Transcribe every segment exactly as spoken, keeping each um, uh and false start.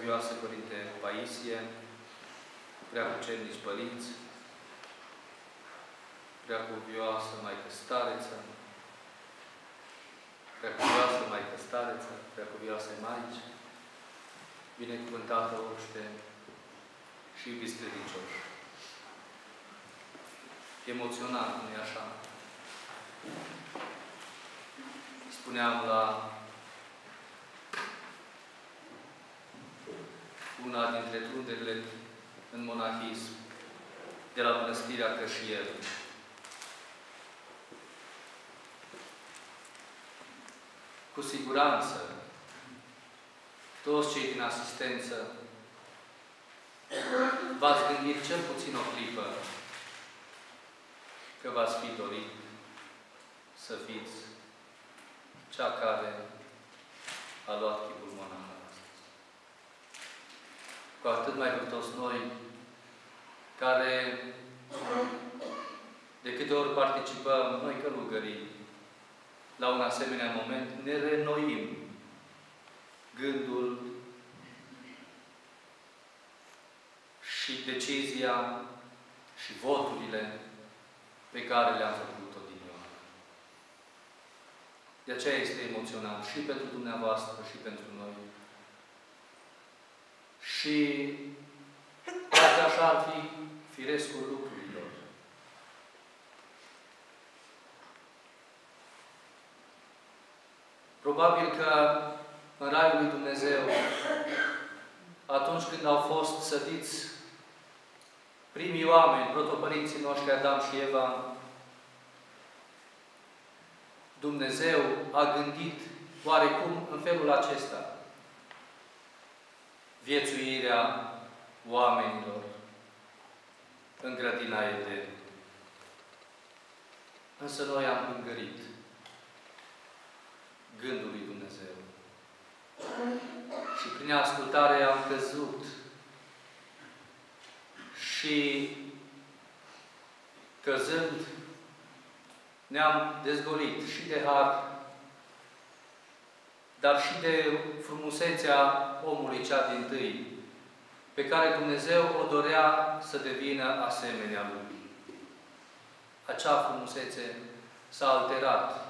Preacuvioasă Părinte Paisie, Preacucernici Părinți, Preacuvioasă Maică Stareță, Preacuvioasă Maică Stareță, Preacuvioase Maici, binecuvântată oște și iubiți credincioși. Emoționant, nu-i așa? Spuneam la una dintre trunderile în monahism de la Mănăstirea Cășier. Cu siguranță, toți cei din asistență v-ați gândit cel puțin o clipă că v-ați fi dorit să fiți cea care a luat chipul monahal astăzi. Cu atât mai mult toți noi, care de câte ori participăm, noi călugării, la un asemenea moment, ne reînnoim gândul și decizia și voturile pe care le-am făcut odinioară. De aceea este emoționant și pentru dumneavoastră și pentru noi. Și poate așa ar fi firescul lucrurilor. Probabil că în Raiul lui Dumnezeu, atunci când au fost sădiți primii oameni, protopărinții noștri Adam și Eva, Dumnezeu a gândit oarecum în felul acesta viețuirea oamenilor în grădina Eden. Însă noi am hângărit gândul lui Dumnezeu. Și prin ascultare am căzut și căzând ne-am dezgolit și de har, dar și de frumusețea omului cea dintâi, pe care Dumnezeu o dorea să devină asemenea Lui. Acea frumusețe s-a alterat.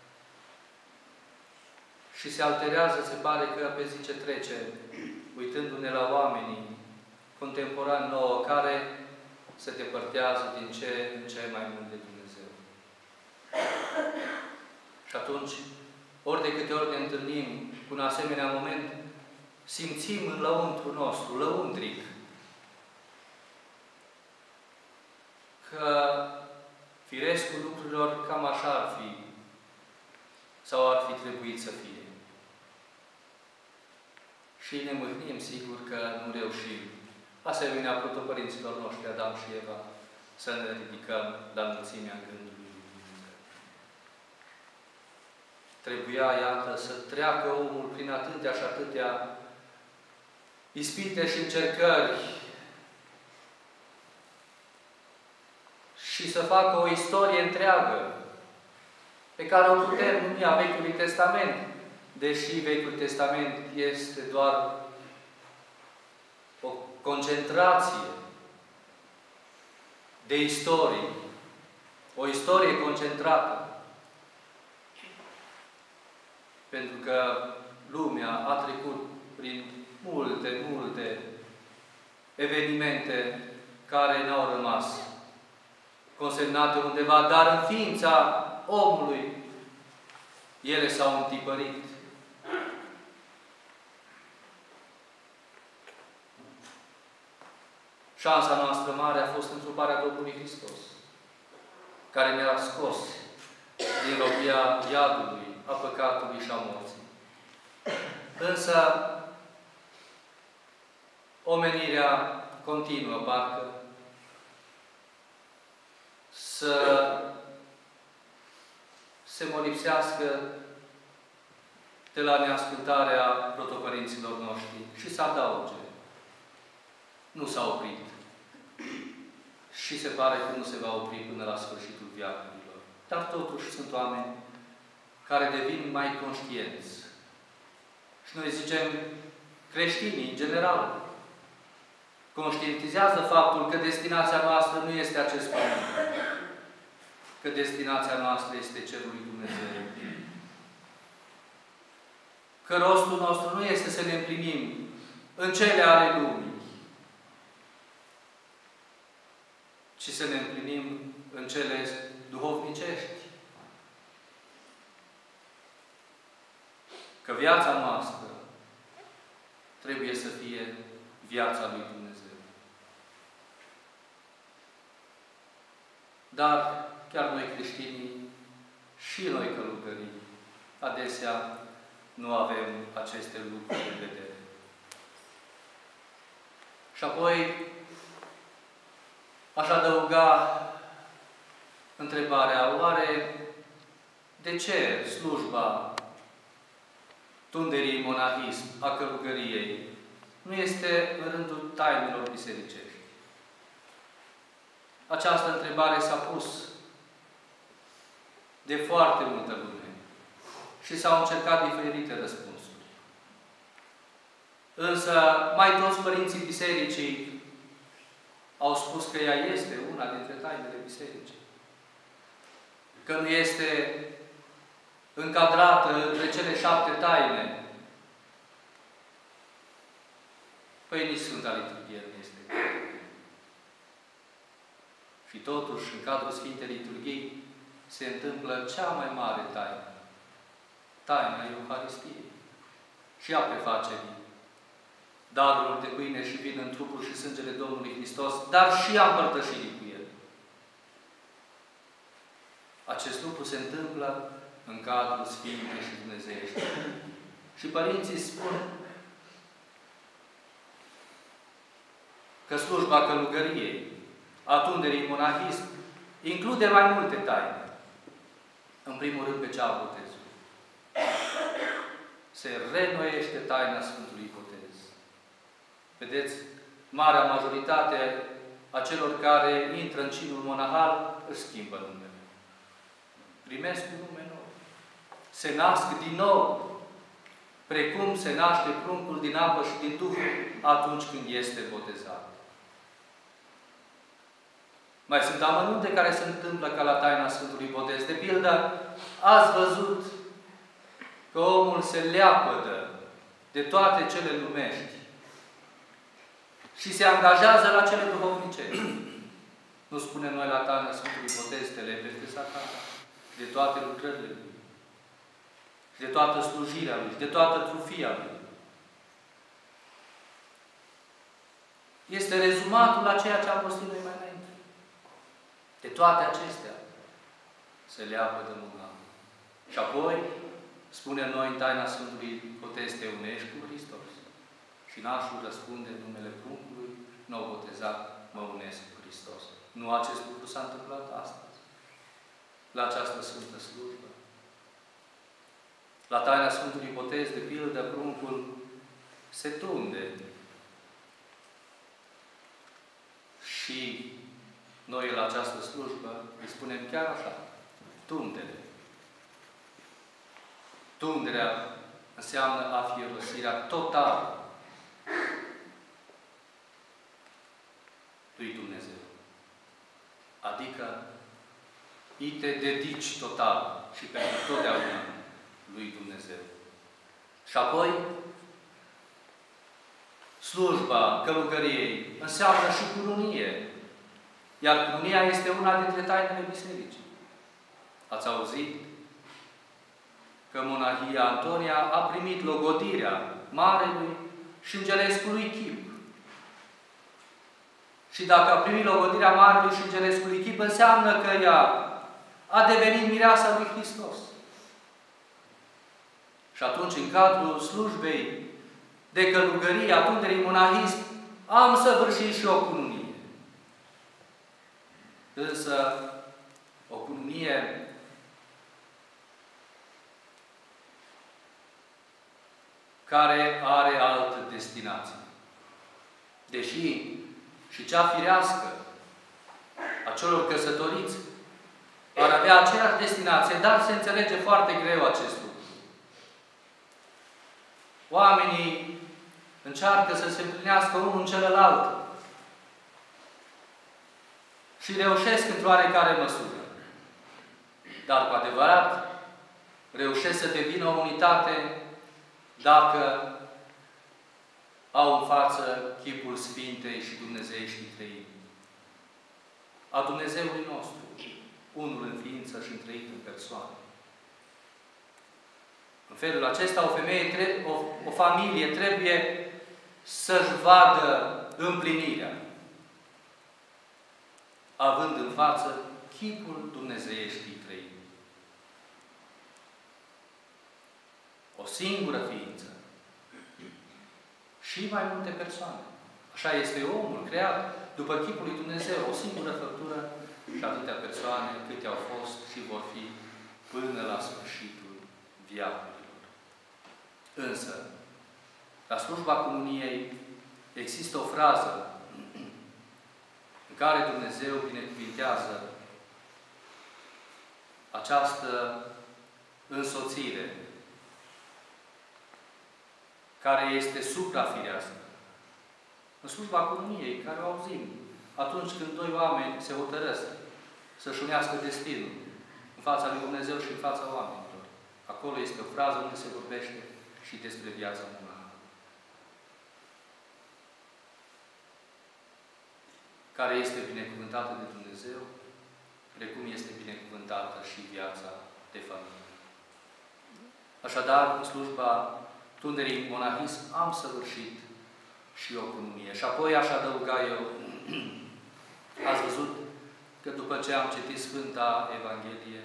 Și se alterează, se pare că pe zi ce trece, uitându-ne la oamenii contemporani nouă, care se depărtează din ce în ce mai mult de Dumnezeu. Și atunci, ori de câte ori ne întâlnim cu un asemenea moment, simțim în lăuntru nostru, lăuntric, că firescul lucrurilor cam așa ar fi, sau ar fi trebuit să fie. Și ne mâhnim, sigur, că nu reușim, asemenea protopărinților noștri, Adam și Eva, să ne ridicăm la înălțimea gândului lui Dumnezeu. Trebuia, iată, să treacă omul prin atâtea și atâtea ispite și încercări și să facă o istorie întreagă pe care o putem numi a Vechiului Testament, deși Vechiul Testament este doar o concentrație de istorie, o istorie concentrată. Pentru că lumea a trecut prin multe, multe evenimente care n-au rămas consemnate undeva, dar în ființa omului ele s-au întipărit. Șansa noastră mare a fost întruparea Domnului Hristos, care ne-a scos din robia iadului, a păcatului și a morții. Însă, omenirea continuă, parcă, să se molipsească de la neascultarea protopărinților noștri și să adauge. Nu s-a oprit. Și se pare că nu se va opri până la sfârșitul veacurilor. Dar totuși sunt oameni care devin mai conștienți. Și noi zicem creștinii, în general, conștientizează faptul că destinația noastră nu este acest pământ, că destinația noastră este Cerul lui Dumnezeu. Că rostul nostru nu este să ne împlinim în cele ale lumii, ci să ne împlinim în cele duhovnicești. Că viața noastră trebuie să fie viața lui Dumnezeu. Dar chiar noi creștinii și noi călugării adesea nu avem aceste lucruri în vedere. Și apoi aș adăuga întrebarea, oare de ce slujba tunderii monahism, a călugăriei, nu este în rândul tainelor bisericești? Această întrebare s-a pus de foarte multă lume și s-au încercat diferite răspunsuri. Însă, mai toți părinții bisericii au spus că ea este una dintre tainele bisericii. Că nu este încadrată între cele șapte taine. Păi nici Sfânta Liturghie nu este. Și totuși, în cadrul Sfintei Liturghii, se întâmplă cea mai mare taină. Taina Euharistiei. Și ea preface daruri de pâine și vin în trupul și sângele Domnului Hristos, dar și a împărtășirii cu El. Acest lucru se întâmplă în cadrul Sfintei și Dumnezeiești. Și părinții spun că slujba călugăriei, a tunderii monahism, include mai multe taine. În primul rând pe cea a botezului. Se reînnoiește taina Sfântului Botez. Vedeți, marea majoritate a celor care intră în cinul monahal își schimbă numele. Primesc un nume nou. Se nasc din nou, precum se naște pruncul din apă și din Duh atunci când este botezat. Mai sunt amănunte care se întâmplă ca la taina Sfântului Botez. De pildă, ați văzut că omul se leapădă de toate cele lumești și se angajează la cele duhovnicești. Nu spunem noi la taina Sfântului Botez, te lepești de Satan, de toate lucrările lui, și de toată slujirea lui, și de toată trufia lui. Este rezumatul la ceea ce am postit noi mai înainte. De toate acestea se leapădă monahul. Și apoi, spunem noi în taina Sfântului Botez, te unești cu Hristos. Și nașul răspunde în numele pruncului nou botezat, mă unesc cu Hristos. Nu acest lucru s-a întâmplat astăzi, la această Sfântă Slujbă. La taina Sfântului Botez, de pildă, pruncul se tunde. Și noi la această slujbă îi spunem chiar așa, tundere. Tunderea înseamnă afierosirea totală lui Dumnezeu. Adică îi te dedici total și pentru totdeauna lui Dumnezeu. Și apoi, slujba călugăriei înseamnă și cununie. Iar cununia este una dintre tainele bisericii. Ați auzit că monahia Antonia a primit logodirea Marelui și Îngerescului Chip. Și dacă a primit logodirea Marelui și Îngerescului Chip, înseamnă că ea a devenit mireasa lui Hristos. Și atunci, în cadrul slujbei de călugărie, a tunderii monahism, am săvârșit și o cununie. Însă, o cununie care are altă destinație. Deși și cea firească a celor căsătoriți ar avea aceeași destinație, dar se înțelege foarte greu acest lucru. Oamenii încearcă să se împlinească unul în celălalt și reușesc într-o oarecare măsură. Dar, cu adevărat, reușesc să devină o unitate dacă au în față chipul Sfintei și Dumnezeieștii Treimi. A Dumnezeului nostru, unul în ființă și întreit în persoană. În felul acesta, o femeie, o, o familie trebuie să-și vadă împlinirea, având în față chipul Dumnezeieștii Treimi. O singură ființă și mai multe persoane. Așa este omul creat după chipul lui Dumnezeu, o singură făptură și atâtea persoane câte au fost și vor fi până la sfârșitul viacurilor. Însă, la slujba comuniei există o frază în care Dumnezeu binecuvintează această însoțire care este suprafirească. În slujba comuniei, care o auzim atunci când doi oameni se hotărăsc să-și unească destinul în fața lui Dumnezeu și în fața oamenilor. Acolo este o frază unde se vorbește și despre viața umană, care este binecuvântată de Dumnezeu, precum este binecuvântată și viața de familie. Așadar, în slujba tunderii monahism am săvârșit și o cununie. Și apoi aș adăuga eu, ați văzut că după ce am citit Sfânta Evanghelie,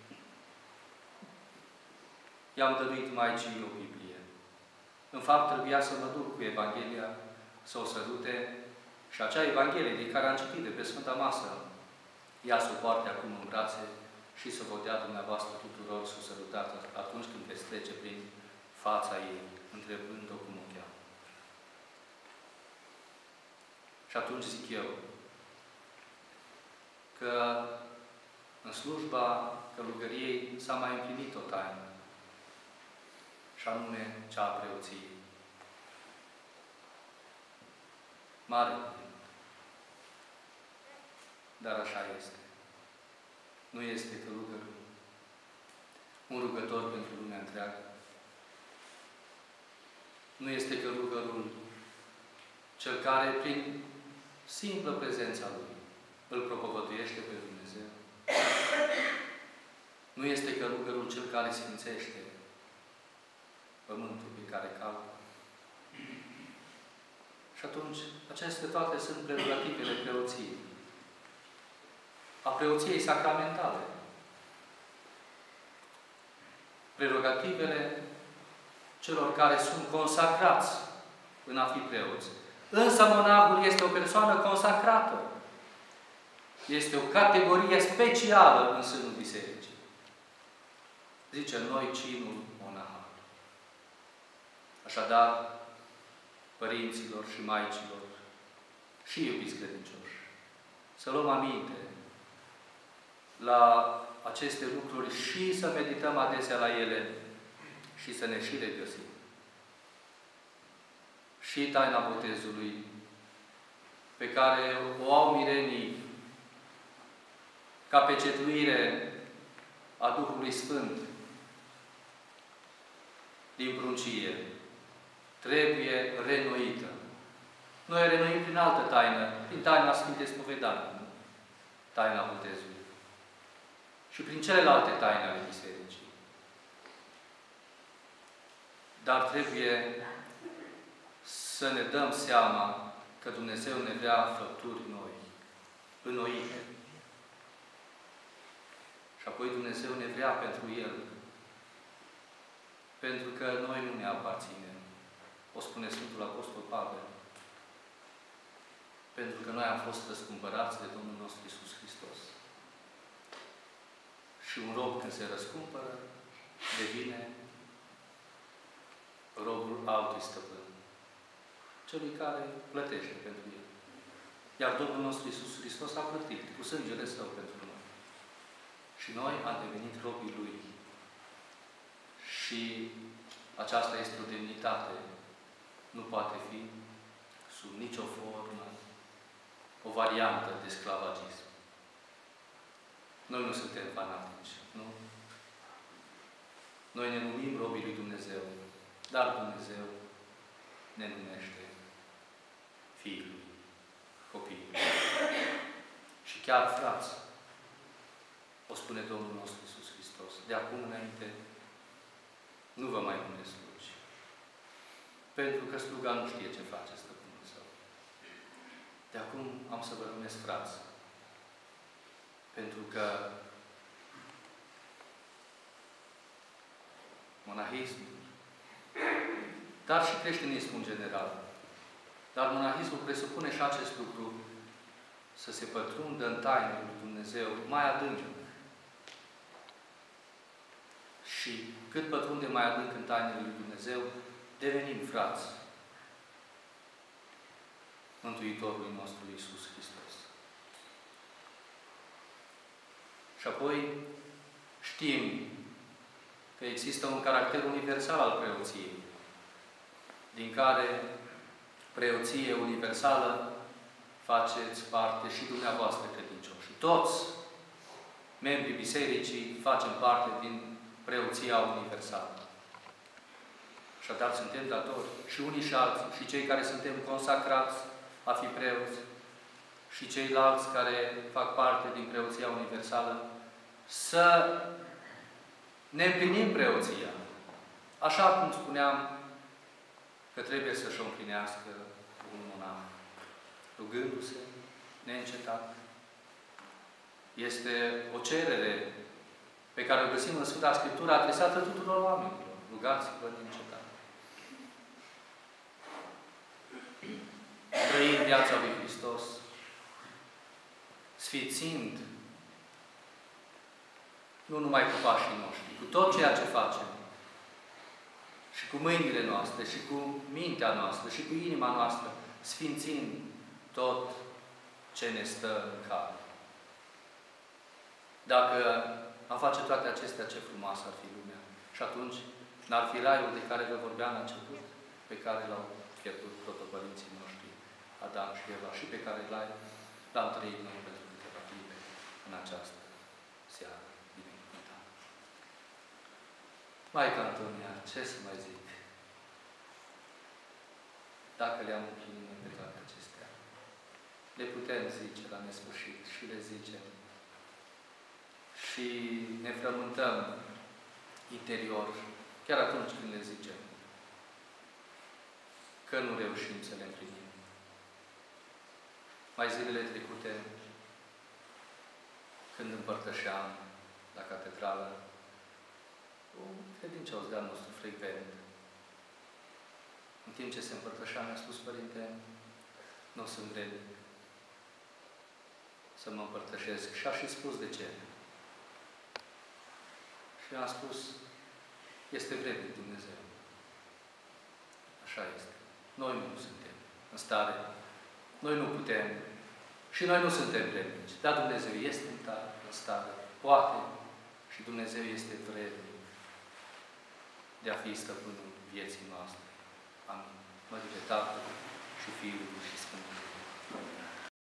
i-am dăruit Maicii o Biblie. În fapt, trebuia să mă duc cu Evanghelia, să o sărute, și acea Evanghelie din care am citit de pe Sfânta Masă, ea să o poarte acum în brațe și să vă dea dumneavoastră tuturor să o sărutați atunci când veți trece prin fața ei, întrebând-o cum o cheamă. Și atunci zic eu că în slujba călugăriei s-a mai împlinit o taină, și anume cea a preoției. Mare cuvânt. Dar așa este. Nu este călugărul un rugător pentru lumea întreagă. Nu este călugărul cel care, prin simplă prezența lui, îl propovăduiește pe Dumnezeu. Nu este călugărul cel care sfințește pământul pe care calcă. Și atunci, aceste toate sunt prerogativele preoției. A preoției sacramentale. Prerogativele celor care sunt consacrați în a fi preoți. Însă monahul este o persoană consacrată. Este o categorie specială în sânul Bisericii. Zice noi cinul monahal. Așadar, părinților și maicilor și iubiți credincioși, să luăm aminte la aceste lucruri și să medităm adesea la ele și să ne și regăsim. Și taina botezului, pe care o au mirenii ca pecetuire a Duhului Sfânt din pruncie, trebuie reînnoită. Noi reînnoim prin altă taină, prin taina Sfintei Spovedanii, taina botezului. Și prin celelalte taine ale Bisericii. Dar trebuie să ne dăm seama că Dumnezeu ne vrea făpturi noi, înnoite. Și apoi Dumnezeu ne vrea pentru El. Pentru că noi nu ne aparținem. O spune Sfântul Apostol Pavel. Pentru că noi am fost răscumpărați de Domnul nostru Iisus Hristos. Și un rob, când se răscumpără, devine robul altui stăpân. Celui care plătește pentru el. Iar Domnul nostru Iisus Hristos a plătit cu sângele Său pentru noi. Și noi am devenit robii Lui. Și aceasta este o demnitate nu poate fi sub nicio formă o variantă de sclavagism. Noi nu suntem fanatici, nu? Noi ne numim robii lui Dumnezeu, dar Dumnezeu ne numește Fiul, copiii. Și chiar frați, o spune Domnul nostru Iisus Hristos, de acum înainte nu vă mai numesc slugi. Pentru că sluga nu știe ce face stăpânul său. De acum am să vă numesc frați. Pentru că monahismul, dar și creștinismul în general, dar monahismul presupune și acest lucru, să se pătrundă în tainele lui Dumnezeu mai adânc. Și cât pătrunde mai adânc în tainele lui Dumnezeu, devenim frați Mântuitorului nostru Iisus Hristos. Și apoi știm că există un caracter universal al preoției, din care preoție universală faceți parte și dumneavoastră credincioși. Toți membrii Bisericii facem parte din preoția universală. Așadar, suntem datori și unii și alții, și cei care suntem consacrați a fi preoți, și ceilalți care fac parte din preoția universală, să ne împlinim preoția. Așa cum spuneam că trebuie să-și o împlinească un monah, rugându-se neîncetat. Este o cerere pe care o găsim în Sfânta Scriptură adresată tuturor oamenilor. Rugați-vă neîncetat. Trăind viața lui Hristos, sfințind nu numai cu pașii noștri, cu tot ceea ce facem, și cu mâinile noastre, și cu mintea noastră, și cu inima noastră, sfințind tot ce ne stă în cale. Dacă am face toate acestea, ce frumoasă ar fi lumea. Și atunci n-ar fi raiul de care vă vorbeam la început, pe care l-au pierdut protopărinții noștri, Adam și Eva, și pe care l-am trăit noi pentru câteva clipe în această seară binecuvântată. Maica Antonia, ce să mai zic? Dacă le-am împlinit pe toate acestea, le putem zice la nesfârșit și le zicem. Și ne frământăm interior, chiar atunci când le zicem, că nu reușim să le împlinim. Mai zilele trecute, când împărtășeam la catedrală, un credincios de-al nostru frecvent, în timp ce se împărtășea, mi-a spus: Părinte, nu sunt vrednic să mă împărtășesc. Și a și spus de ce. Și a spus: este vrednic Dumnezeu. Așa este. Noi nu suntem în stare. Noi nu putem. Și noi nu suntem vrednici. Dar Dumnezeu este în stare. Poate. Și Dumnezeu este vrednic de a fi stăpânul vieții noastre. Amin. Mărire Tatălui și Fiului și Sfântului.